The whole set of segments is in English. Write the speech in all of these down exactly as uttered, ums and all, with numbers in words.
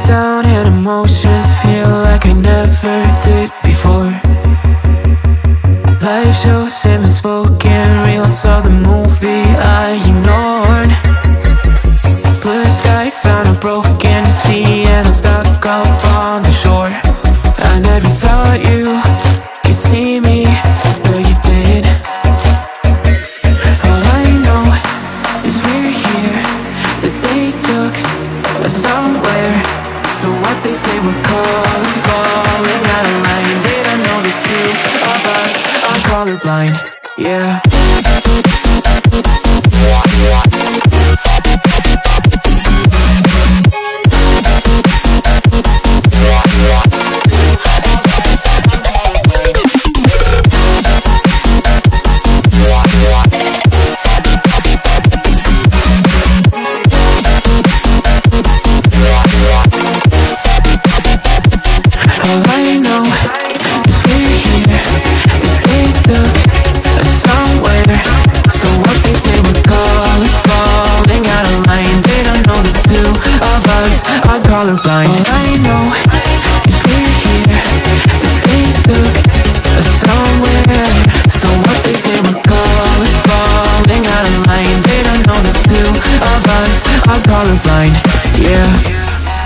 down and emotions feel like I never did before. Live shows and unspoken reels of the movie I ignored. Blue skies on a broken sea and I'm stuck up on the shore. I never thought you could see me, but you did. All I know is we're here, that they took us somewhere. So what they say we're called, falling out of line. They don't know the two of us are colorblind, yeah. All I know is we're here, that they took us somewhere. So what they say we're calling, falling out of line. They don't know the two of us are colorblind. All I know is we're here, that they took us somewhere. So what they say we're calling, falling out of line. They don't know the two of us are colorblind, yeah.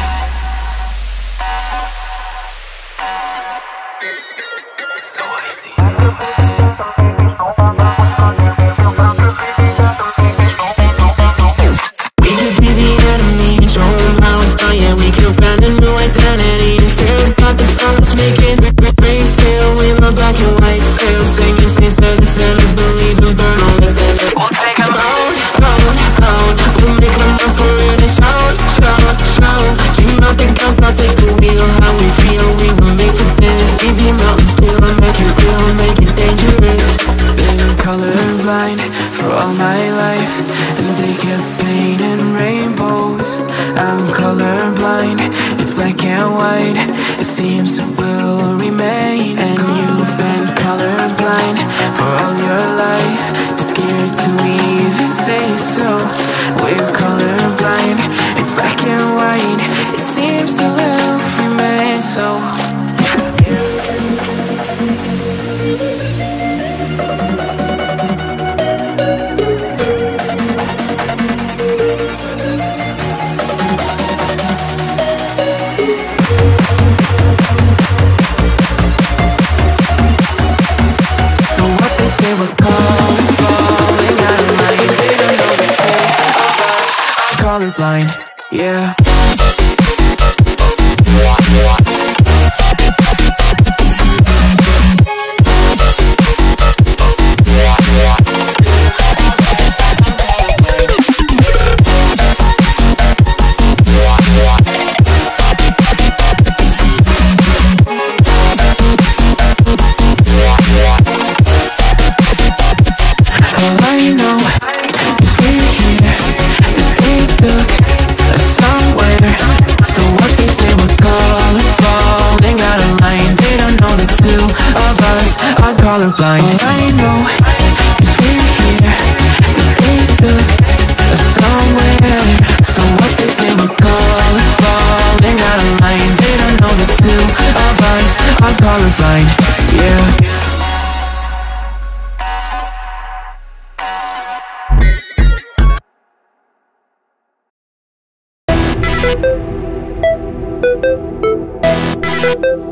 For all my life, and they kept painting rainbows. I'm colorblind, it's black and white. It seems it will remain. And you've been colorblind for all your life, too scared to even say so. We're colorblind, it's black and white. It seems it will remain so. They were calls falling out of line. They don't know the two of us are colorblind, yeah. All I know is we're here, that they took us somewhere. So what they say we're calling, falling out of line. They don't know the two of us are colorblind. All I know is we're here, that they took us somewhere. So what they say we're calling, falling out of line. They don't know the two of us are colorblind, yeah. Thank you.